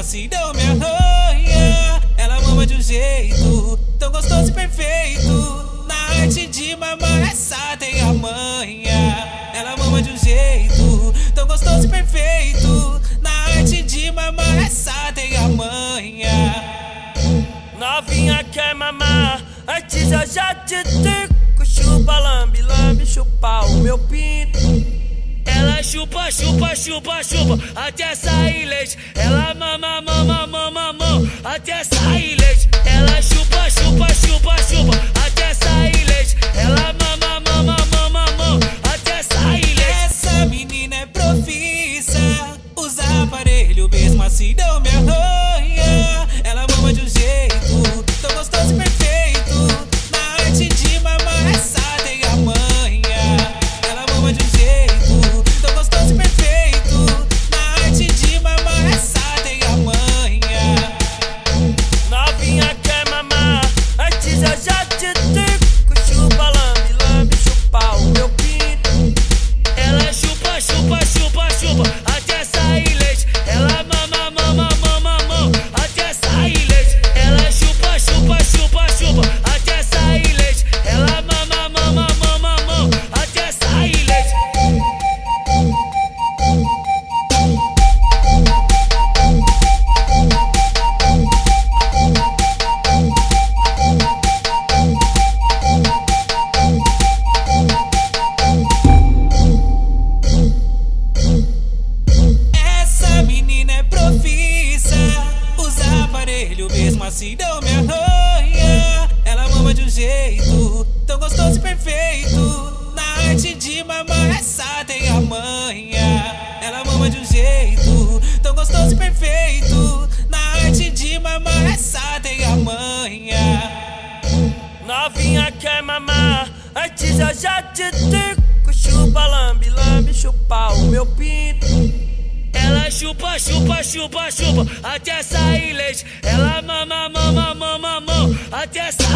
assim não me arranha. Ela mama de um jeito tão gostoso e perfeito. Na arte de mamar essa tem a manha. Ela mama de um jeito tão gostoso e perfeito. Na arte de mamar essa tem a manha. Novinha quer mamar, antes eu já te digo. Chupa, lambe, lambe, chupa o meu pinto. Ela chupa, chupa, chupa, chupa, até sair leite. Ela mama, mama, mama, mama, até sair leite. Ela chupa, chupa, chupa, chupa, até sair leite. Ela mama, mama, mama, mama, até sair leite. Essa menina é profissa, usa aparelho, mesmo assim não me arranha. Ela mama de um jeito tão gostoso e perfeito. Na arte de mamar essa tem a manha. Ela mama de um jeito tão gostoso e perfeito. Na arte de mamar essa tem a manha. Novinha quer mamar, antes eu já te digo. Chupa, lambe, lambe, chupa o meu pinto. Ela chupa, chupa, chupa, chupa, até sair leite. Ela mama, mama, mama, mama, até sair leite. Ela chupa, chupa, chupa, chupa, até sair leite. Ela mama, mama, mama, mama, até sair leite. Essa menina é profissa, usa aparelho, mesmo assim não me arranha. Ela mama de um jeito tão gostoso e perfeito. Na arte de mamar essa tem a manha. Ela mama de um jeito tão gostoso e perfeito. Na arte de mamar essa tem a manha. Novinha quer mamar, antes eu já te digo. Chupa, lambe, lambe, chupa o meu pinto. Ela chupa, chupa, chupa, chupa, até sair leite. Ela mama, mama, mama, mama, até sair